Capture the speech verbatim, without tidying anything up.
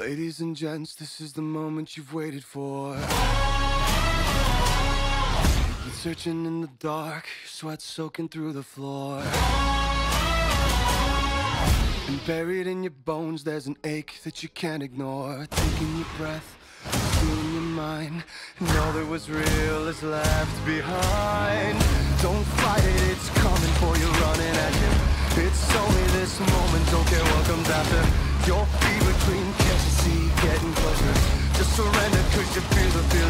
Ladies and gents, this is the moment you've waited for. You're searching in the dark, your sweat soaking through the floor. And buried in your bones, there's an ache that you can't ignore. Taking your breath, feeling your mind, and all that was real is left behind. Don't fight it, it's coming for you, running at you. It's only this moment, don't care what comes after. Your fever dream, can't you see, getting closer. Just surrender, cause you feel the fear.